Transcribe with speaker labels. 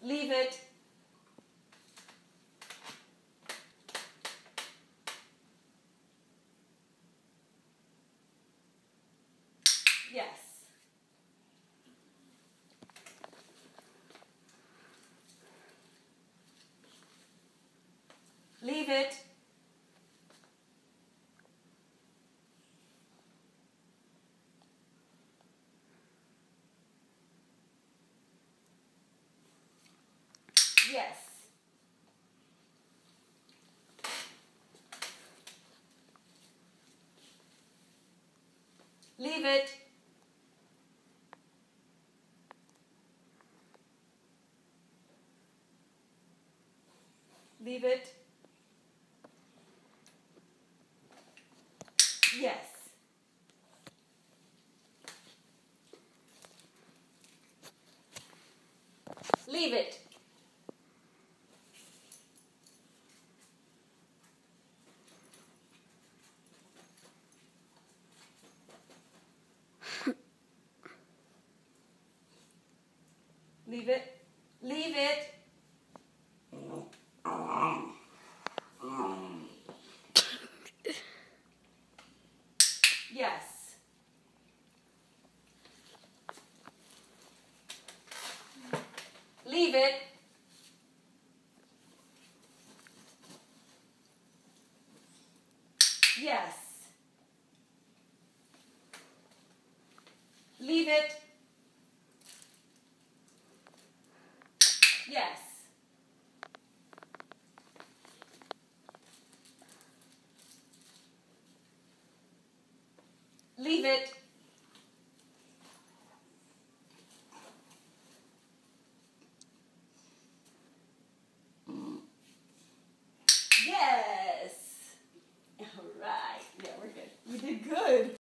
Speaker 1: Leave it. Yes. Leave it. Yes. Leave it. Leave it. Yes. Leave it. Leave it. Leave it. Yes. Leave it. Yes. Leave it. Yes. Leave it. Yes. All right. Yeah, we're good. You did good.